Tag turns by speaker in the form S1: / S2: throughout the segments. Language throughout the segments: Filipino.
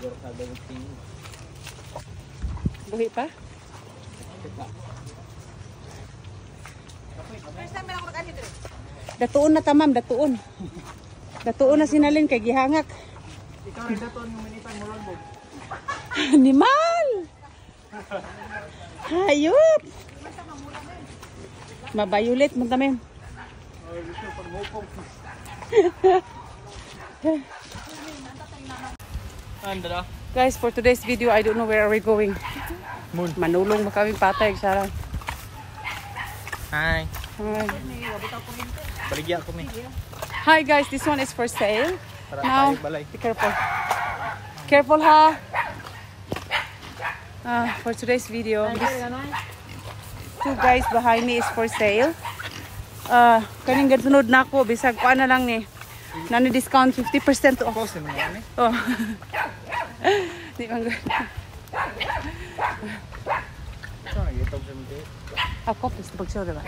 S1: Buhi pa? Datuon na tamam, datuon. Datuon na sinalin kay gihangak.
S2: Ikaw rin datuon yung minitan mo lang mo.
S1: Animal! Hayop! Mabayulit mo tamin. Guys, for today's video, I don't know where are we going.
S2: Moon.
S1: Manulong ba kami patay, Sarah?
S2: Hi.
S1: Hi.
S2: Baligya ko mi.
S1: Hi guys, this one is for sale.
S2: Para
S1: Now,
S2: tayo balay.
S1: be careful. Careful ha. For today's video, this two guys behind me is for sale. Kaning gadsunod na ako, bisag ko na lang ni. Nani discount 50% off.
S2: Post mo yan eh.
S1: Oh. Di bang good.
S2: Ito na YouTube sa mga.
S1: Ako, please, pag-show diba?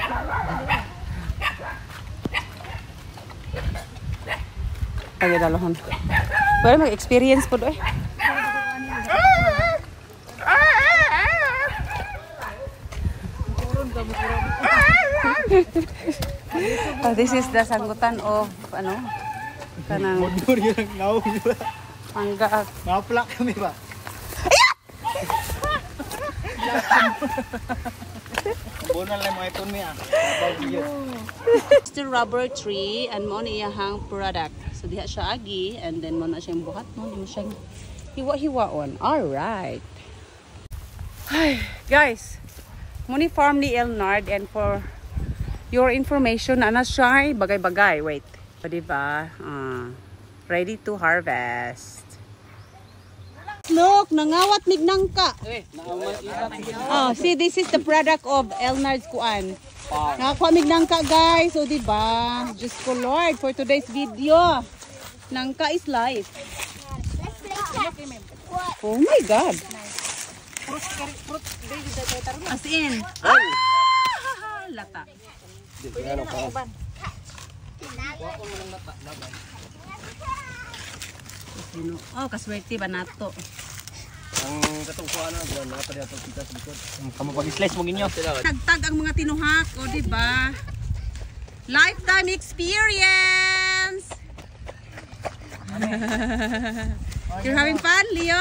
S1: Pagay dalahon. Pero mag-experience po doon. This is the sanggutan of ano? Kanang
S2: Modur yun ang naong.
S1: mangga.
S2: Maplak kami ba? Bunal lang mga ito niya.
S1: Still rubber tree and mo ni iyahang product. So diha siya agi and then mo na siyang buhat mo, di mo siyang hiwa-hiwaon. All right. Hi, guys. Muni farm ni Elnard and for your information, ana siya bagay-bagay. Wait. So, diba? Ready to harvest. Look, nangawat mignangka. Oh, see, this is the product of Elnard's kuan. Nakakuha mignangka, guys. So, diba? Just for Lord, for today's video. Nangka is life. Oh my God. As in. Lata. Oh, kaswerte ba nato?
S2: Ang katungkuan na buwan na pala itong kita sa likod. Kamu pag-slice mo ginyo.
S1: Tagtag ang mga tinuhak, o diba? Lifetime experience! You're having fun, Leo?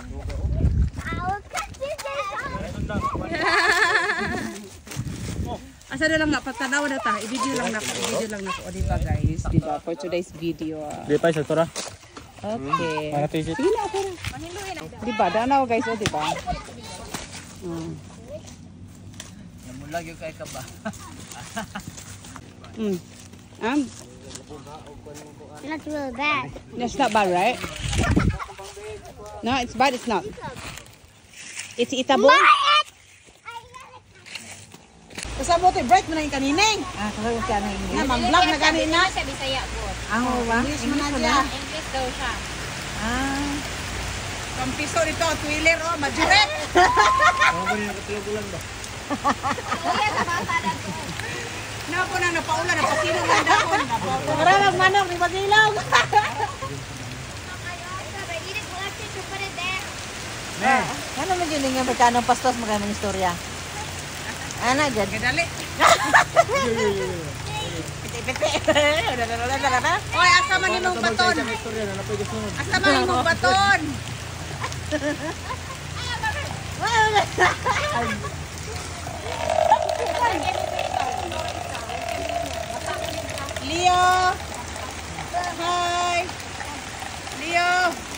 S1: Asa na lang na, pagtanaw na ta, i-video lang na po, o diba guys? Diba, for today's video.
S2: Di pa sa tora.
S1: Okay.
S2: Mga t-shirt.
S1: Sige na, okay na. Diba, danaw guys, o diba?
S2: Namulag yung kay ka ba?
S3: Not really bad.
S1: That's not bad, right? No, it's bad, it's not. It's eatable. Kasama mo ito, break mo na yung kanining.
S3: Kasama ko siya na English.
S1: Na, mag-vlog na kanina.
S3: Siya Bisaya po.
S1: Ba? English mo na siya.
S3: English daw siya.
S1: Kampiso dito, twiller, oh, majuret.
S2: Ano ba yung nakatulog ba?
S3: Kuya, kabasa na to.
S1: Napo na, napaula, napasilong na dahon.
S3: Maraming manok, di magilog. Ano mo yun nga magkanong pastos magaming istorya? Ano dyan?
S1: Kadali.
S3: Piti-piti.
S1: Oy, asa man imong baton? Asa man imong baton? Leo. Hi. Leo.